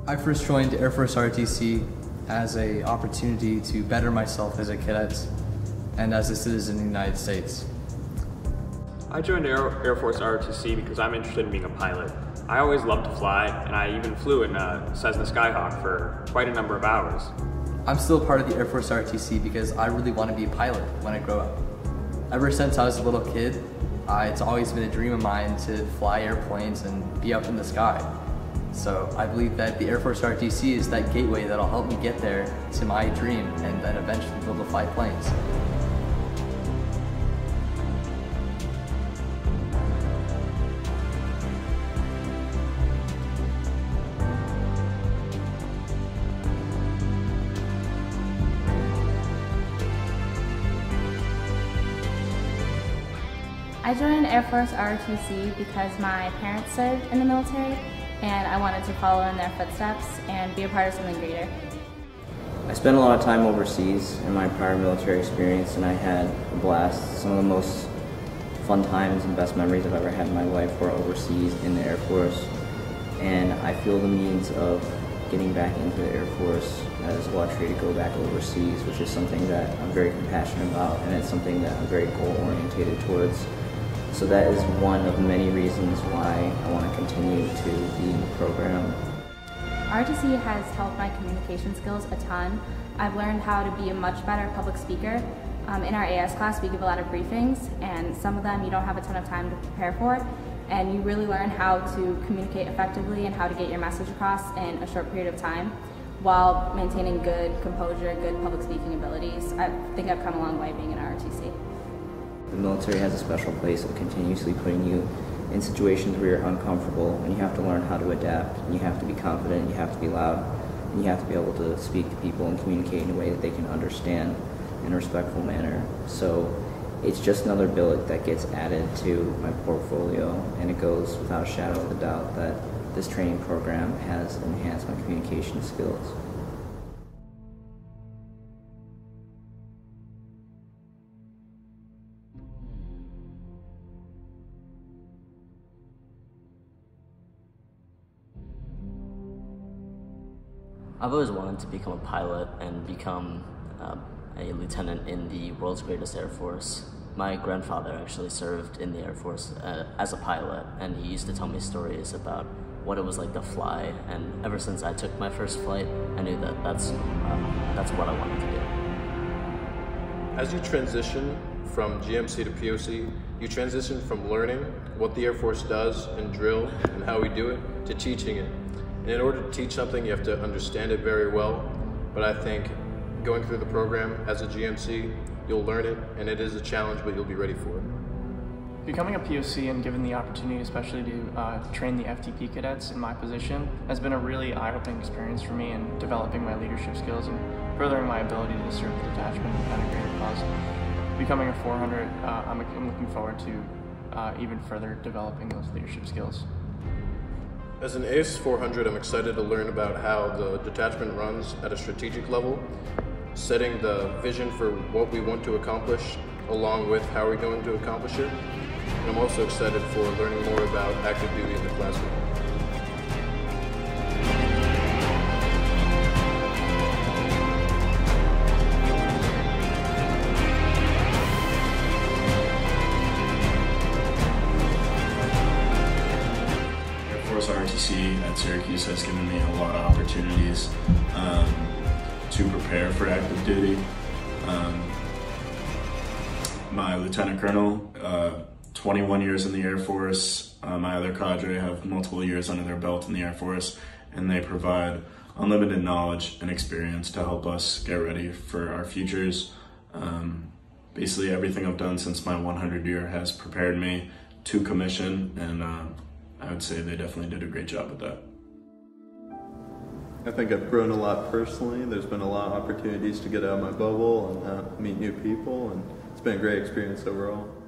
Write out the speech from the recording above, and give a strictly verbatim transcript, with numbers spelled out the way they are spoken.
I first joined Air Force R O T C as an opportunity to better myself as a cadet and as a citizen of the United States. I joined Air, Air Force R O T C because I'm interested in being a pilot. I always loved to fly, and I even flew in a Cessna Skyhawk for quite a number of hours. I'm still part of the Air Force R O T C because I really want to be a pilot when I grow up. Ever since I was a little kid, uh, it's always been a dream of mine to fly airplanes and be up in the sky. So I believe that the Air Force R O T C is that gateway that'll help me get there to my dream and then eventually be able to fly planes. I joined Air Force R O T C because my parents served in the military and I wanted to follow in their footsteps and be a part of something greater. I spent a lot of time overseas in my prior military experience, and I had a blast. Some of the most fun times and best memories I've ever had in my life were overseas in the Air Force, and I feel the means of getting back into the Air Force as a luxury to go back overseas, which is something that I'm very compassionate about, and it's something that I'm very goal-oriented towards. So that is one of many reasons why I want to continue to be in the program. R O T C has helped my communication skills a ton. I've learned how to be a much better public speaker. Um, in our A S class, we give a lot of briefings, and some of them you don't have a ton of time to prepare for, and you really learn how to communicate effectively and how to get your message across in a short period of time while maintaining good composure, good public speaking abilities. I think I've come a long way being in R O T C. The military has a special place of continuously putting you in situations where you're uncomfortable, and you have to learn how to adapt, and you have to be confident, you have to be loud, and you have to be able to speak to people and communicate in a way that they can understand in a respectful manner. So it's just another billet that gets added to my portfolio, and it goes without a shadow of a doubt that this training program has enhanced my communication skills. I've always wanted to become a pilot and become uh, a lieutenant in the world's greatest Air Force. My grandfather actually served in the Air Force uh, as a pilot, and he used to tell me stories about what it was like to fly, and ever since I took my first flight, I knew that that's, uh, that's what I wanted to do. As you transition from G M C to P O C, you transition from learning what the Air Force does and drill and how we do it to teaching it. And in order to teach something, you have to understand it very well, but I think going through the program as a G M C, you'll learn it, and it is a challenge, but you'll be ready for it. Becoming a P O C and given the opportunity especially to uh, train the F T P cadets in my position has been a really eye-opening experience for me in developing my leadership skills and furthering my ability to serve the detachment at a greater cause. Becoming a four hundred, uh, I'm, I'm looking forward to uh, even further developing those leadership skills. As an A S four hundred, I'm excited to learn about how the detachment runs at a strategic level, setting the vision for what we want to accomplish along with how we're going to accomplish it. And I'm also excited for learning more about active duty in the classroom. R O T C at Syracuse has given me a lot of opportunities um, to prepare for active duty. Um, my lieutenant colonel, uh, twenty-one years in the Air Force. Uh, my other cadre have multiple years under their belt in the Air Force, and they provide unlimited knowledge and experience to help us get ready for our futures. Um, basically everything I've done since my one hundred year has prepared me to commission, and uh, I would say they definitely did a great job with that. I think I've grown a lot personally. There's been a lot of opportunities to get out of my bubble and uh, meet new people, and it's been a great experience overall.